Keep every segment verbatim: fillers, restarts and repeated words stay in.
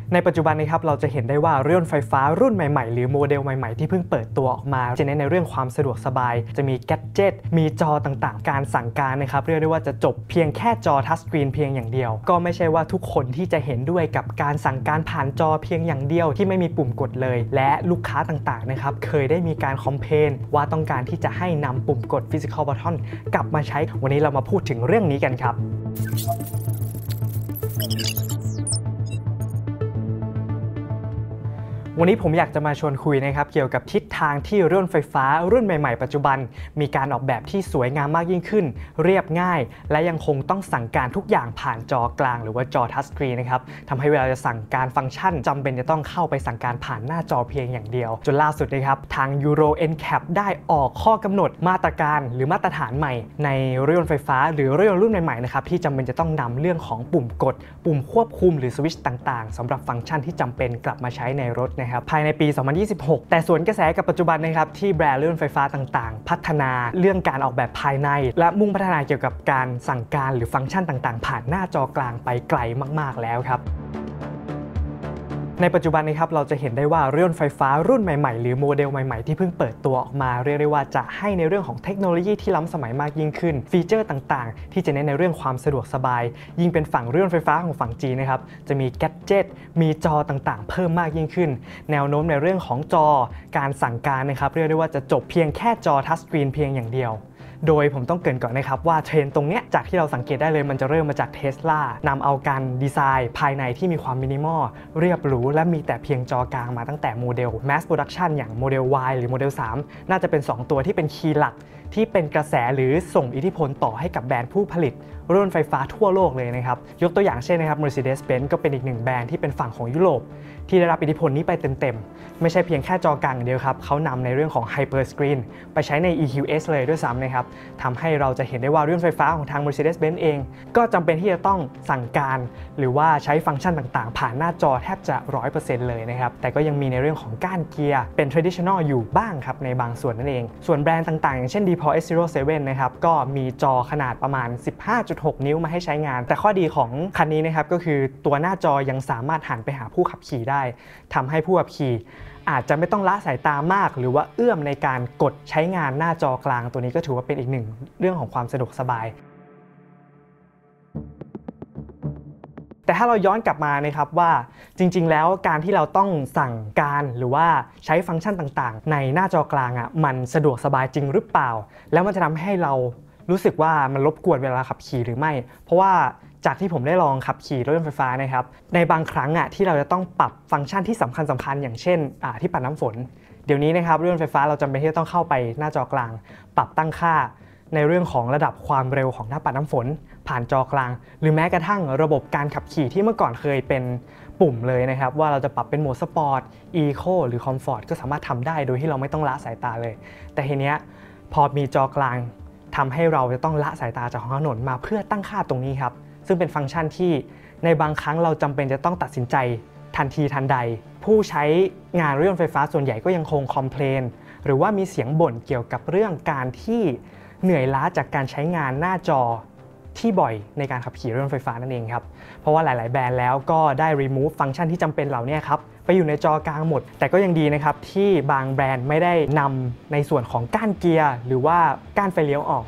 ในปัจจุบันนี้ครับเราจะเห็นได้ว่ารถยนต์ไฟฟ้ารุ่นใหม่ๆหรือโมเดลใหม่ๆที่เพิ่งเปิดตัวออกมาจะเน้นในเรื่องความสะดวกสบายจะมีแกดเจ็ตมีจอต่างๆการสั่งการนะครับเรียกได้ว่าจะจบเพียงแค่จอทัชสกรีนเพียงอย่างเดียวก็ไม่ใช่ว่าทุกคนที่จะเห็นด้วยกับการสั่งการผ่านจอเพียงอย่างเดียวที่ไม่มีปุ่มกดเลยและลูกค้าต่างๆนะครับเคยได้มีการคอมเพลนว่าต้องการที่จะให้นำปุ่มกด Physical Button กลับมาใช้วันนี้เรามาพูดถึงเรื่องนี้กันครับวันนี้ผมอยากจะมาชวนคุยนะครับเกี่ยวกับทิศทางที่รถยนต์ไฟฟ้ารุ่นใหม่ๆปัจจุบันมีการออกแบบที่สวยงามมากยิ่งขึ้นเรียบง่ายและยังคงต้องสั่งการทุกอย่างผ่านจอกลางหรือว่าจอทัชสกรีนนะครับทำให้เวลาจะสั่งการฟังก์ชันจำเป็นจะต้องเข้าไปสั่งการผ่านหน้าจอเพียงอย่างเดียวจนล่าสุดนะครับทาง Euro เอ็น แคป ได้ออกข้อกำหนดมาตรการหรือมาตรฐานใหม่ในรถยนต์ไฟฟ้าหรือรถยนต์รุ่นใหม่ๆนะครับที่จำเป็นจะต้องนำเรื่องของปุ่มกดปุ่มควบคุมหรือสวิตช์ต่างๆสำหรับฟังก์ชันที่จำเป็นกลับมาใช้ในรถนะครับภายในปี สองพันยี่สิบหก แต่สวนกระแสกับปัจจุบันนะครับที่แบรนด์รถยนต์ไฟฟ้าต่างๆพัฒนาเรื่องการออกแบบภายในและมุ่งพัฒนาเกี่ยวกับการสั่งการหรือฟังก์ชันต่างๆผ่านหน้าจอกลางไปไกลมากๆแล้วครับในปัจจุบันนี้ครับเราจะเห็นได้ว่ารถยนต์ไฟฟ้ารุ่นใหม่ๆหรือโมเดลใหม่ๆที่เพิ่งเปิดตัวออกมาเรียกได้ว่าจะให้ในเรื่องของเทคโนโลยีที่ล้ำสมัยมากยิ่งขึ้นฟีเจอร์ต่างๆที่จะเน้นในเรื่องความสะดวกสบายยิ่งเป็นฝั่งรถยนต์ไฟฟ้าของฝั่งจีนนะครับจะมีแกดเจ็ตมีจอต่างๆเพิ่มมากยิ่งขึ้นแนวโน้มในเรื่องของจอการสั่งการนะครับเรียกได้ว่าจะจบเพียงแค่จอทัชสกรีนเพียงอย่างเดียวโดยผมต้องเกริ่นก่อนนะครับว่าเทรนด์ตรงเนี้ยจากที่เราสังเกตได้เลยมันจะเริ่มมาจาก Tesla นำเอาการดีไซน์ภายในที่มีความมินิมอลเรียบหรูและมีแต่เพียงจอกลางมาตั้งแต่โมเดล Mass Production อย่างโมเดล Y หรือโมเดล สาม น่าจะเป็นสองตัวที่เป็นคีย์หลักที่เป็นกระแสหรือส่งอิทธิพลต่อให้กับแบรนด์ผู้ผลิตรถยนต์ไฟฟ้าทั่วโลกเลยนะครับยกตัวอย่างเช่นนะครับ Mercedes-Benz ก็เป็นอีกหนึ่งแบรนด์ที่เป็นฝั่งของยุโรปที่ได้รับอิทธิพลนี้ไปเต็มๆไม่ใช่เพียงแค่จอกลางอย่างเดียวครับเขานำในเรื่องของ Hyper Screen ไปใช้ใน อี คิว เอส เลยด้วยซ้ำนะครับทำให้เราจะเห็นได้ว่ารถยนต์ไฟฟ้าของทาง Mercedes-Benz เองก็จำเป็นที่จะต้องสั่งการหรือว่าใช้ฟังก์ชันต่างๆผ่านหน้าจอแทบจะ ร้อยเปอร์เซ็นต์ เลยนะครับแต่ก็ยังมีในเรื่องของก้านเกียร์เป็น traditional อยู่บ้างครับในบางส่วนนั่นเองส่วนแบรนด์ต่างๆอย่างเช่น ดี พอล เอส ศูนย์ เซเว่น นะครับก็มีจอขนาดประมาณ สิบห้าจุดหก นิ้วมาให้ใช้งานแต่ข้อดีของคันนี้นะครับก็คือตัวหน้าจอยังสามารถหันไปหาผู้ขับขี่ได้ทำให้ผู้ขับขี่อาจจะไม่ต้องละสายตามากหรือว่าเอื้อมในการกดใช้งานหน้าจอกลางตัวนี้ก็ถือว่าเป็นอีกหนึ่งเรื่องของความสะดวกสบายแต่ถ้าเราย้อนกลับมานะครับว่าจริงๆแล้วการที่เราต้องสั่งการหรือว่าใช้ฟังก์ชันต่างๆในหน้าจอกลางอ่ะมันสะดวกสบายจริงหรือเปล่าแล้วมันจะทำให้เรารู้สึกว่ามันรบกวนเวลาขับขี่หรือไม่เพราะว่าจากที่ผมได้ลองขับขี่รถยนต์ไฟฟ้านะครับในบางครั้งอ่ะที่เราจะต้องปรับฟังก์ชันที่สำคัญสำคัญอย่างเช่นที่ปัดน้ำฝนเดี๋ยวนี้นะครับรถยนต์ไฟฟ้าเราจำเป็นที่จะต้องเข้าไปหน้าจอกลางปรับตั้งค่าในเรื่องของระดับความเร็วของหน้าปัดน้ำฝนผ่านจอกลางหรือแม้กระทั่งระบบการขับขี่ที่เมื่อก่อนเคยเป็นปุ่มเลยนะครับว่าเราจะปรับเป็นโหมดสปอร์ต อีโค หรือคอมฟอร์ตก็สามารถทำได้โดยที่เราไม่ต้องละสายตาเลยแต่ทีเนี้ยพอมีจอกลางทำให้เราจะต้องละสายตาจากท้องถนนมาเพื่อตั้งค่าตรงนี้ครับซึ่งเป็นฟังก์ชันที่ในบางครั้งเราจำเป็นจะต้องตัดสินใจทันทีทันใดผู้ใช้งานรถยนต์ไฟฟ้าส่วนใหญ่ก็ยังคงคอมเพลนหรือว่ามีเสียงบ่นเกี่ยวกับเรื่องการที่เหนื่อยล้าจากการใช้งานหน้าจอที่บ่อยในการขับขี่รถยนต์ไฟฟ้านั่นเองครับเพราะว่าหลายๆแบรนด์แล้วก็ได้ remove ฟังก์ชันที่จำเป็นเหล่านี้ครับไปอยู่ในจอกลางหมดแต่ก็ยังดีนะครับที่บางแบรนด์ไม่ได้นำในส่วนของก้านเกียร์หรือว่าก้านไฟเลี้ยวออก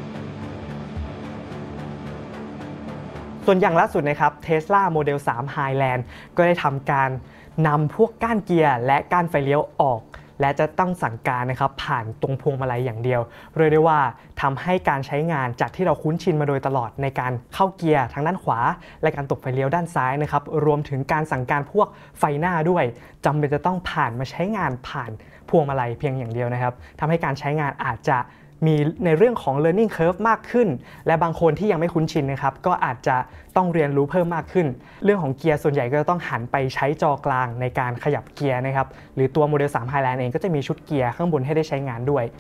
ส่วนอย่างล่าสุดนะครับ Tesla Model สาม Highland ก็ได้ทำการนำพวกก้านเกียร์และก้านไฟเลี้ยวออกและจะต้องสั่งการนะครับผ่านตรงพวงมาลัยอย่างเดียวเรียกได้ว่าทำให้การใช้งานจากที่เราคุ้นชินมาโดยตลอดในการเข้าเกียร์ทางด้านขวาและการตบไฟเลี้ยวด้านซ้ายนะครับรวมถึงการสั่งการพวกไฟหน้าด้วยจำเป็นจะต้องผ่านมาใช้งานผ่านพวงมาลัยเพียงอย่างเดียวนะครับทำให้การใช้งานอาจจะมีในเรื่องของ learning curve มากขึ้นและบางคนที่ยังไม่คุ้นชินนะครับก็อาจจะต้องเรียนรู้เพิ่มมากขึ้นเรื่องของเกียร์ส่วนใหญ่ก็จะต้องหันไปใช้จอกลางในการขยับเกียร์นะครับหรือตัวโมเดล สาม Highland เองก็จะมีชุดเกียร์ข้างบนให้ได้ใช้งานด้วย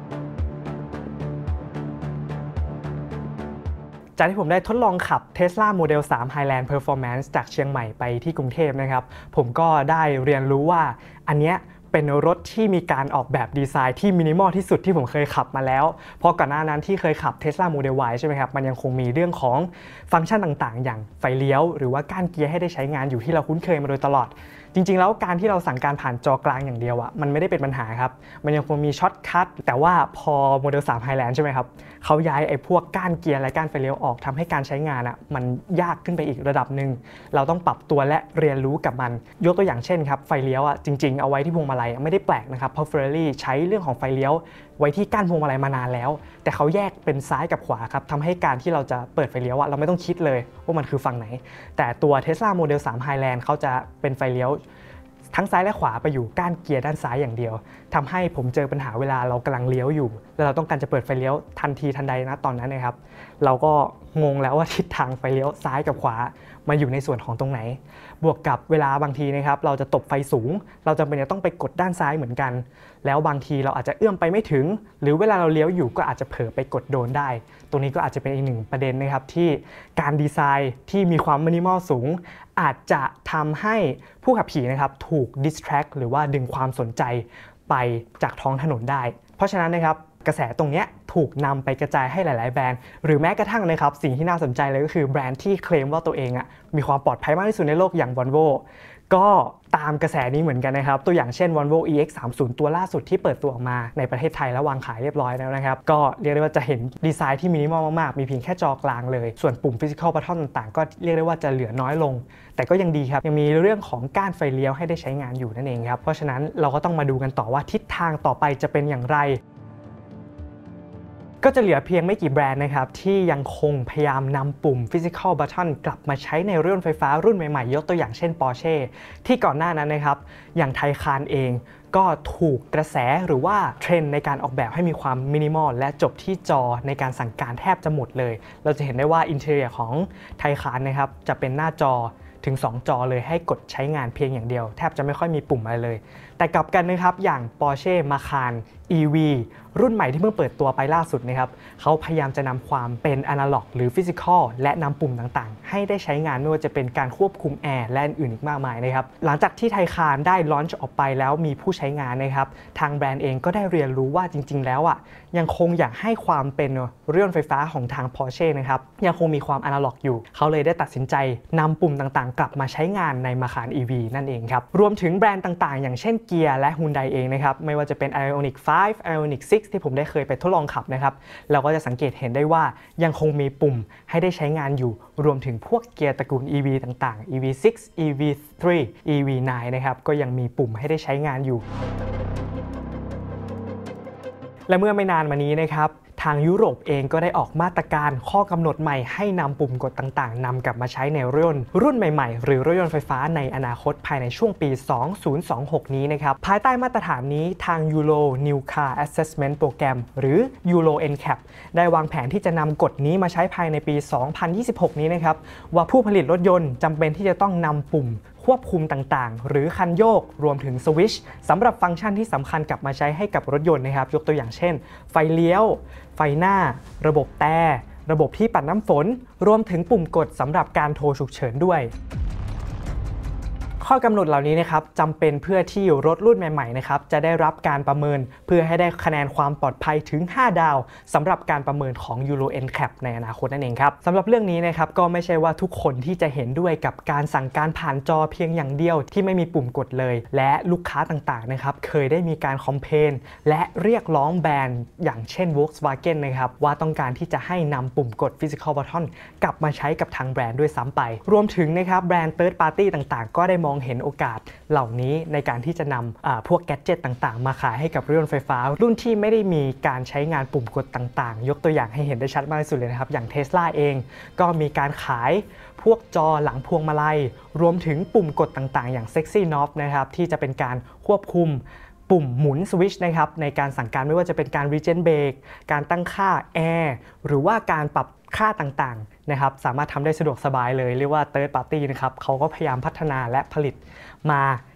จากที่ผมได้ทดลองขับ Tesla Model สาม Highland Performance จากเชียงใหม่ไปที่กรุงเทพนะครับผมก็ได้เรียนรู้ว่าอันเนี้ยเป็นรถที่มีการออกแบบดีไซน์ที่มินิมอลที่สุดที่ผมเคยขับมาแล้วเพราะก่อนหน้านั้นที่เคยขับ Tesla Model Y ใช่ไหมครับมันยังคงมีเรื่องของฟังก์ชันต่างๆอย่างไฟเลี้ยวหรือว่าก้านเกียร์ให้ได้ใช้งานอยู่ที่เราคุ้นเคยมาโดยตลอดจริงๆแล้วการที่เราสั่งการผ่านจอกลางอย่างเดียวอะมันไม่ได้เป็นปัญหาครับมันยังคงมีช็อตคัทแต่ว่าพอ Model ทรี Highland ใช่ไหมครับเขาย้ายไอ้พวกก้านเกียร์และก้านไฟเลี้ยวออกทำให้การใช้งานอะมันยากขึ้นไปอีกระดับหนึ่งเราต้องปรับตัวและเรียนรู้กับมันยกตัวอย่างเช่นครับไฟเลี้ยวอะจริงๆเอาไว้ที่พวงมาลัยไม่ได้แปลกนะครับเพราะ Ferrari ใช้เรื่องของไฟเลี้ยวไว้ที่ก้านพวงมาลัยมานานแล้วแต่เขาแยกเป็นซ้ายกับขวาครับทำให้การที่เราจะเปิดไฟเลี้ยวอะเราไม่ต้องคิดเลยว่ามันคือฝั่งไหนแต่ตัว Tesla Model ทรี Highland เขาจะเป็นไฟเลี้ยวทั้งซ้ายและขวาไปอยู่ก้านเกียร์ด้านซ้ายอย่างเดียวทำให้ผมเจอปัญหาเวลาเรากำลังเลี้ยวอยู่แล้วเราต้องการจะเปิดไฟเลี้ยวทันทีทันใดนะตอนนั้นนะครับเราก็งงแล้วว่าทิศทางไฟเลี้ยวซ้ายกับขวามาอยู่ในส่วนของตรงไหนบวกกับเวลาบางทีนะครับเราจะตบไฟสูงเราจำเป็นจะต้องไปกดด้านซ้ายเหมือนกันแล้วบางทีเราอาจจะเอื้อมไปไม่ถึงหรือเวลาเราเลี้ยวอยู่ก็อาจจะเผลอไปกดโดนได้ตรงนี้ก็อาจจะเป็นอีกหนึ่งประเด็นนะครับที่การดีไซน์ที่มีความมินิมอลสูงอาจจะทำให้ผู้ขับขี่นะครับถูก distract หรือว่าดึงความสนใจไปจากท้องถนนได้เพราะฉะนั้นนะครับกระแสตรงนี้ถูกนำไปกระจายให้หลายๆแบรนด์หรือแม้กระทั่งนะครับสิ่งที่น่าสนใจเลยก็คือแบรนด์ที่เคลมว่าตัวเองอ่ะมีความปลอดภัยมากที่สุดในโลกอย่าง Volvo ก็ตามกระแสนี้เหมือนกันนะครับตัวอย่างเช่น Volvo อี เอ็กซ์ สามสิบ ตัวล่าสุดที่เปิดตัวออกมาในประเทศไทยและวางขายเรียบร้อยแล้วนะครับก็เรียกได้ว่าจะเห็นดีไซน์ที่มินิมอลมากๆมีเพียงแค่จอกลางเลยส่วนปุ่ม Physical Button ต่างๆก็เรียกได้ว่าจะเหลือน้อยลงแต่ก็ยังดีครับยังมีเรื่องของก้านไฟเลี้ยวให้ได้ใช้งานอยู่นั่นเองครับเพราะฉะนั้นเราก็ต้องมาดูกันต่อว่าทิศทางต่อไปจะเป็นอย่างไรก็จะเหลือเพียงไม่กี่แบรนด์นะครับที่ยังคงพยายามนำปุ่ม Physical Button กลับมาใช้ในรถยนต์ไฟฟ้ารุ่นใหม่ๆยกตัวอย่างเช่น Porsche ที่ก่อนหน้านั้นนะครับอย่างไทคานเองก็ถูกกระแสหรือว่าเทรนด์ในการออกแบบให้มีความมินิมอลและจบที่จอในการสั่งการแทบจะหมดเลยเราจะเห็นได้ว่าอินเทอร์เนียของไทคานนะครับจะเป็นหน้าจอถึงสองจอเลยให้กดใช้งานเพียงอย่างเดียวแทบจะไม่ค่อยมีปุ่มอะไรเลยแต่กลับกันนะครับอย่าง Porsche Macan อี วี รุ่นใหม่ที่เพิ่งเปิดตัวไปล่าสุดนะครับเขาพยายามจะนำความเป็นอนาล็อกหรือฟิสิกอลและนำปุ่มต่างๆให้ได้ใช้งานไม่ว่าจะเป็นการควบคุมแอร์และอื่นอีกมากมายนะครับหลังจากที่ไทคานได้ลอนช์ออกไปแล้วมีผู้ใช้งานนะครับทางแบรนด์เองก็ได้เรียนรู้ว่าจริงๆแล้วอ่ะยังคงอยากให้ความเป็นรถยนต์ไฟฟ้าของทาง Porsche นะครับยังคงมีความอนาล็อกอยู่เขาเลยได้ตัดสินใจนำปุ่มต่างๆกลับมาใช้งานใน Macan อี วี นั่นเองครับรวมถึงแบรนด์ต่างๆอย่างเช่นเกียร์และ Hyundai เองนะครับไม่ว่าจะเป็น Ioniq ไฟว์ Ioniq ซิกซ์ ที่ผมได้เคยไปทดลองขับนะครับเราก็จะสังเกตเห็นได้ว่ายังคงมีปุ่มให้ได้ใช้งานอยู่รวมถึงพวกเกียร์ตระกูล อี วี ต่างๆ อี วี ซิกซ์ อี วี ทรี อี วี ไนน์ นะครับก็ยังมีปุ่มให้ได้ใช้งานอยู่และเมื่อไม่นานมานี้นะครับทางยุโรปเองก็ได้ออกมาตรการข้อกำหนดใหม่ให้นำปุ่มกดต่างๆนำกลับมาใช้ในรถยนต์รุ่นใหม่ๆหรือรถยนต์ไฟฟ้าในอนาคตภายในช่วงปี สองพันยี่สิบหก นี้นะครับภายใต้มาตรฐานนี้ทาง Euro New Car Assessment Program หรือ Euro เอ็น แคป ได้วางแผนที่จะนำกฎนี้มาใช้ภายในปี สองพันยี่สิบหก นี้นะครับว่าผู้ผลิตรถยนต์จำเป็นที่จะต้องนำปุ่มควบคุมต่างๆหรือคันโยกรวมถึงสวิตช์สำหรับฟังก์ชันที่สำคัญกลับมาใช้ให้กับรถยนต์นะครับยกตัวอย่างเช่นไฟเลี้ยวไฟหน้าระบบแต่ระบบที่ปัดน้ำฝนรวมถึงปุ่มกดสำหรับการโทรฉุกเฉินด้วยข้อกำหนดเหล่านี้นะครับจำเป็นเพื่อที่รถรุ่นใหม่ๆนะครับจะได้รับการประเมินเพื่อให้ได้คะแนนความปลอดภัยถึงห้าดาวสำหรับการประเมินของ Euro เอ็น แคป ในอนาคตนั่นเองครับสำหรับเรื่องนี้นะครับก็ไม่ใช่ว่าทุกคนที่จะเห็นด้วยกับการสั่งการผ่านจอเพียงอย่างเดียวที่ไม่มีปุ่มกดเลยและลูกค้าต่างๆนะครับเคยได้มีการคอมเพลนและเรียกร้องแบรนด์อย่างเช่น Volkswagen นะครับว่าต้องการที่จะให้นำปุ่มกด Physical Button กลับมาใช้กับทางแบรนด์ด้วยซ้ำไปรวมถึงนะครับแบรนด์ Third Party ต่างๆก็ได้มองเห็นโอกาสเหล่านี้ในการที่จะนำพวกแกดเจ็ตต่างๆมาขายให้กับรถยนต์ไฟฟ้ารุ่นที่ไม่ได้มีการใช้งานปุ่มกดต่างๆยกตัวอย่างให้เห็นได้ชัดมากที่สุดเลยนะครับอย่าง Tesla เองก็มีการขายพวกจอหลังพวงมาลัยรวมถึงปุ่มกดต่างๆอย่าง Sexy Knob นะครับที่จะเป็นการควบคุมปุ่มหมุนสวิตช์นะครับในการสั่งการไม่ว่าจะเป็นการ Regen Brake การตั้งค่า Air หรือว่าการปรับค่าต่างๆนะครับสามารถทำได้สะดวกสบายเลยเรียกว่า Third Party นะครับเขาก็พยายามพัฒนาและผลิตมา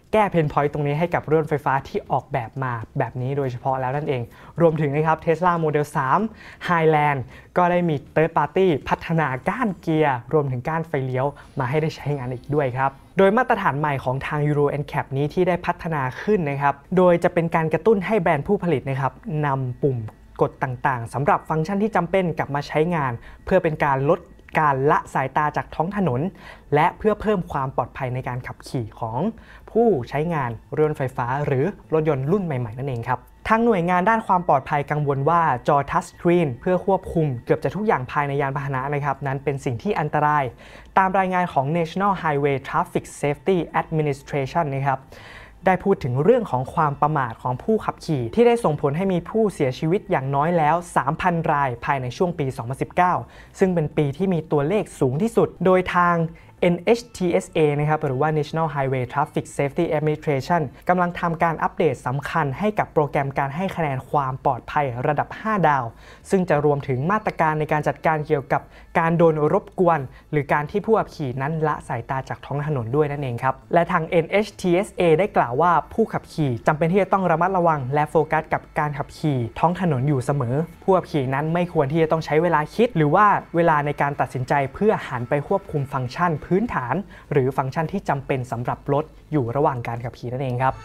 แก้เพนพอยต์ตรงนี้ให้กับรถยนต์ไฟฟ้าที่ออกแบบมาแบบนี้โดยเฉพาะแล้วนั่นเองรวมถึงนะครับ Tesla Model สาม Highland ก็ได้มี Third Party พัฒนาก้านเกียร์รวมถึงก้านไฟเลี้ยวมาให้ได้ใช้งานอีกด้วยครับโดยมาตรฐานใหม่ของทาง Euro เอ็น ซี เอ พี นี้ที่ได้พัฒนาขึ้นนะครับโดยจะเป็นการกระตุ้นให้แบรนด์ผู้ผลิตนะครับนำปุ่มกดต่างๆสำหรับฟังก์ชันที่จำเป็นกลับมาใช้งานเพื่อเป็นการลดการละสายตาจากท้องถนนและเพื่อเพิ่มความปลอดภัยในการขับขี่ของผู้ใช้งานรถยนต์ไฟฟ้าหรือรถยนต์รุ่นใหม่ๆนั่นเองครับทางหน่วยงานด้านความปลอดภัยกังวลว่าจอทัชสกรีนเพื่อควบคุมเกือบจะทุกอย่างภายในยานพาหนะนะครับนั้นเป็นสิ่งที่อันตรายตามรายงานของ National Highway Traffic Safety Administration นะครับได้พูดถึงเรื่องของความประมาทของผู้ขับขี่ที่ได้ส่งผลให้มีผู้เสียชีวิตอย่างน้อยแล้ว สามพัน รายภายในช่วงปี สองพันสิบเก้า ซึ่งเป็นปีที่มีตัวเลขสูงที่สุดโดยทาง เอ็น เอช ที เอส เอ นะครับหรือว่า National Highway Traffic Safety Administration กำลังทำการอัปเดตสำคัญให้กับโปรแกรมการให้คะแนนความปลอดภัยระดับ ห้า ดาวซึ่งจะรวมถึงมาตรการในการจัดการเกี่ยวกับการโดนรบกวนหรือการที่ผู้ขับขี่นั้นละสายตาจากท้องถนนด้วยนั่นเองครับและทาง เอ็น เอช ที เอส เอ ได้กล่าวว่าผู้ขับขี่จำเป็นที่จะต้องระมัดระวังและโฟกัสกับการขับขี่ท้องถนนอยู่เสมอผู้ขับขี่นั้นไม่ควรที่จะต้องใช้เวลาคิดหรือว่าเวลาในการตัดสินใจเพื่อหันไปควบคุมฟังก์ชันพื้นฐานหรือฟังก์ชันที่จำเป็นสำหรับรถอยู่ระหว่างการขับขี่นั่นเองครับ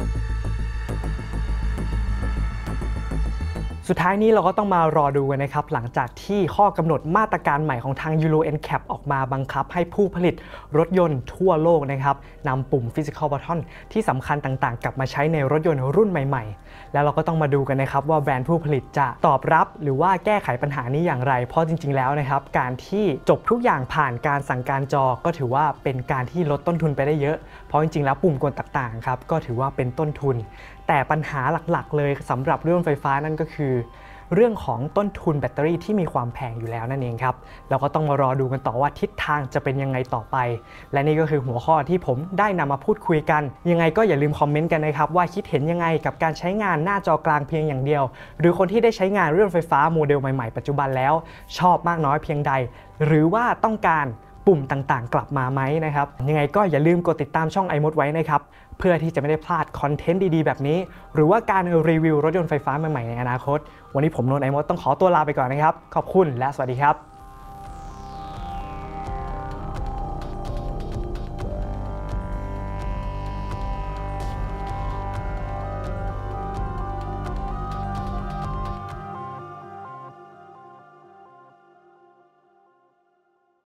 สุดท้ายนี้เราก็ต้องมารอดูกันนะครับหลังจากที่ข้อกำหนดมาตรการใหม่ของทาง Euro เอ็น ซี เอ พี ออกมาบังคับให้ผู้ผลิตรถยนต์ทั่วโลกนะครับนำปุ่ม Physical Button ที่สำคัญต่างๆกลับมาใช้ในรถยนต์รุ่นใหม่ๆแล้วเราก็ต้องมาดูกันนะครับว่าแบรนด์ผู้ผลิตจะตอบรับหรือว่าแก้ไขปัญหานี้อย่างไรเพราะจริงๆแล้วนะครับการที่จบทุกอย่างผ่านการสั่งการจอก็ถือว่าเป็นการที่ลดต้นทุนไปได้เยอะเพราะจริงๆแล้วปุ่มกดต่างๆครับก็ถือว่าเป็นต้นทุนแต่ปัญหาหลักๆเลยสำหรับรถยนต์ไฟฟ้านั่นก็คือเรื่องของต้นทุนแบตเตอรี่ที่มีความแพงอยู่แล้วนั่นเองครับเราก็ต้องมารอดูกันต่อว่าทิศทางจะเป็นยังไงต่อไปและนี่ก็คือหัวข้อที่ผมได้นำมาพูดคุยกันยังไงก็อย่าลืมคอมเมนต์กันนะครับว่าคิดเห็นยังไงกับการใช้งานหน้าจอกลางเพียงอย่างเดียวหรือคนที่ได้ใช้งานรถยนต์ไฟฟ้าโมเดลใหม่ๆปัจจุบันแล้วชอบมากน้อยเพียงใดหรือว่าต้องการปุ่มต่างๆกลับมาไหมนะครับยังไงก็อย่าลืมกดติดตามช่อง iMod ไว้นะครับเพื่อที่จะไม่ได้พลาดคอนเทนต์ดีๆแบบนี้หรือว่าการรีวิวรถยนต์ไฟฟ้าใหม่ๆในอนาคตวันนี้ผมนนท์ iMod ต้องขอตัวลาไปก่อนนะครับขอบคุณและสวัสดีครับ